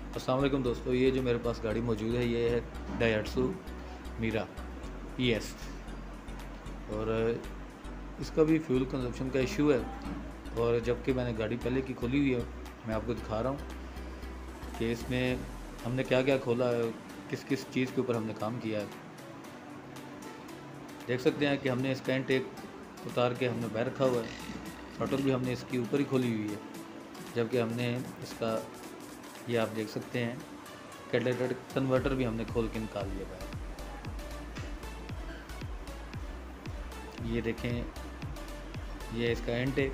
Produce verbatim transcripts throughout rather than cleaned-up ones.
अस्सलाम वालेकुम दोस्तों, ये जो मेरे पास गाड़ी मौजूद है ये है डायट्सू मीरा ई एस। और इसका भी फ्यूल कंजप्शन का इशू है। और जबकि मैंने गाड़ी पहले की खोली हुई है, मैं आपको दिखा रहा हूँ कि इसमें हमने क्या क्या खोला है, किस किस चीज़ के ऊपर हमने काम किया है। देख सकते हैं कि हमने इसका इनटेक उतार के हमने बाहर रखा हुआ है। थ्रॉटल भी हमने इसकी ऊपर ही खोली हुई है, जबकि हमने इसका, ये आप देख सकते हैं, कैटेलिटिक कन्वर्टर भी हमने खोल के निकाल लिया बाहर। ये देखें, ये इसका इनटेक,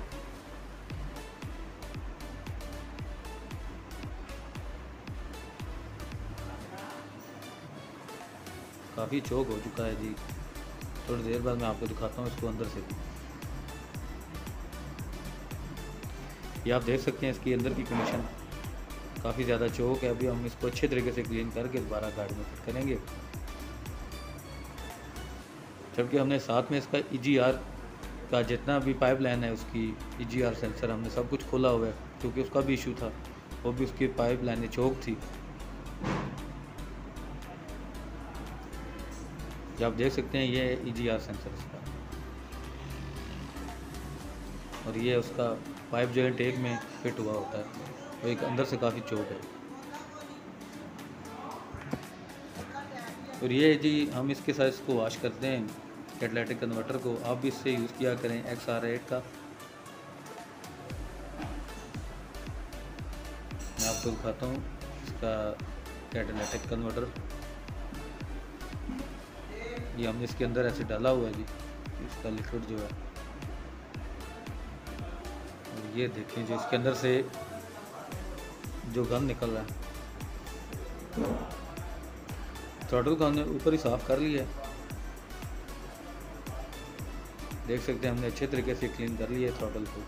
काफ़ी चौक हो चुका है जी। थोड़ी देर बाद मैं आपको दिखाता हूँ इसको अंदर से भी। ये आप देख सकते हैं इसकी अंदर की कंडीशन काफ़ी ज़्यादा चौक है। अभी हम इसको अच्छे तरीके से क्लीन करके दोबारा गाड़ी में फिट करेंगे। जबकि हमने साथ में इसका ई जी आर का जितना भी पाइपलाइन है, उसकी ई जी आर सेंसर हमने सब कुछ खोला हुआ है, क्योंकि उसका भी इशू था, वो भी उसकी पाइपलाइन चौक थी। जो आप देख सकते हैं, ये ई जी आर सेंसर इसका, और ये उसका पाइप जो है टेक में फिट हुआ होता है, तो एक अंदर से काफ़ी चौक है। और ये जी हम इसके साथ इसको वॉश करते हैं कैटेलिटिक कन्वर्टर को। आप भी इससे यूज़ किया करें एक्स आर एट का। मैं आपको दिखाता हूँ इसका कैटेलिटिक कन्वर्टर। ये हमने इसके अंदर ऐसे डाला हुआ है जी, इसका लिक्विड जो है। और ये देखें, जो इसके अंदर से जो गन निकल रहा है, थ्रॉटल को हमने ऊपर ही साफ़ कर लिया है। देख सकते हैं हमने अच्छे तरीके से क्लीन कर लिया है थ्रॉटल को।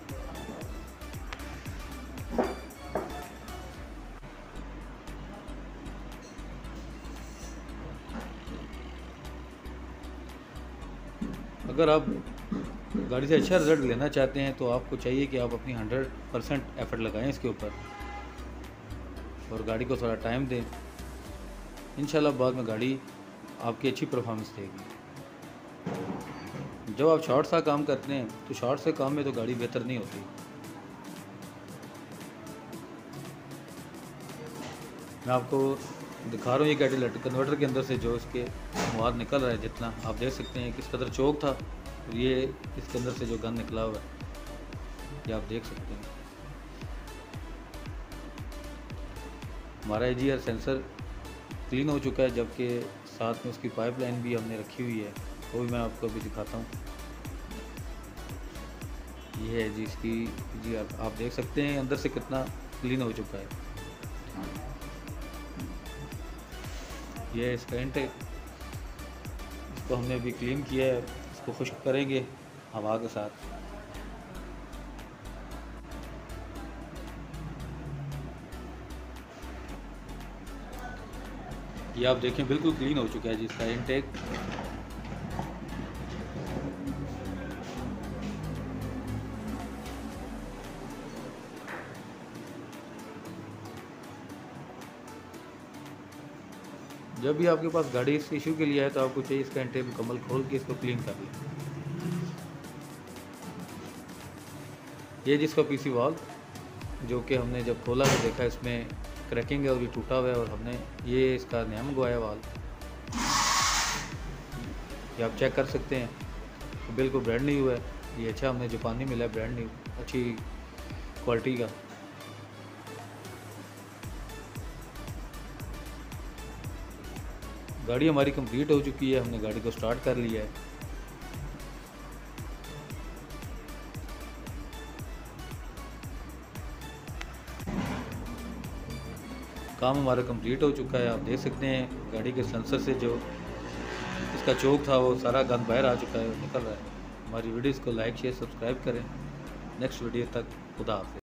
अगर आप गाड़ी से अच्छा रिजल्ट लेना चाहते हैं तो आपको चाहिए कि आप अपनी हंड्रेड परसेंट एफर्ट लगाएं इसके ऊपर, और गाड़ी को थोड़ा टाइम दें। इंशाल्लाह बाद में गाड़ी आपकी अच्छी परफॉर्मेंस देगी। जब आप शॉर्ट सा काम करते हैं तो शॉर्ट से काम में तो गाड़ी बेहतर नहीं होती। मैं आपको दिखा रहा हूँ ये कैटेलिटिक कन्वर्टर के अंदर से जो इसके मवाद निकल रहा है, जितना आप देख सकते हैं किस कदर चौक था। और ये इसके अंदर से जो गन निकला हुआ है, ये आप देख सकते हैं। हमारा E G R sensor clean हो चुका है, जबकि साथ में उसकी पाइपलाइन भी हमने रखी हुई है, वो भी मैं आपको अभी दिखाता हूँ। ये है जी इसकी जी, आप, आप देख सकते हैं अंदर से कितना क्लीन हो चुका है। ये है इसका इनटेक, इसको हमने अभी क्लीन किया है। इसको खुश्क करेंगे हवा के साथ। ये आप देखें बिल्कुल क्लीन हो चुका है जी इसका इनटेक। जब भी आपके पास गाड़ी इस इशू के लिए है तो आपको चाहिए इसका इनटेक मुकम्मल खोल के इसको क्लीन कर लें। ये जिसका पीसी वॉल, जो कि हमने जब खोला तो देखा इसमें क्रैकिंग है और भी टूटा हुआ है, और हमने ये इसका नया मंगवाया वाल। ये आप चेक कर सकते हैं, तो बिल्कुल ब्रांड न्यू है। ये अच्छा हमने जापानी मिला है, ब्रांड न्यू, अच्छी क्वालिटी का। गाड़ी हमारी कंप्लीट हो चुकी है, हमने गाड़ी को स्टार्ट कर लिया है। काम हमारा कंप्लीट हो चुका है। आप देख सकते हैं गाड़ी के सेंसर से जो इसका चौक था वो सारा गंद बाहर आ चुका है, निकल रहा है। हमारी वीडियोस को लाइक शेयर सब्सक्राइब करें। नेक्स्ट वीडियो तक खुदा हाफिज़।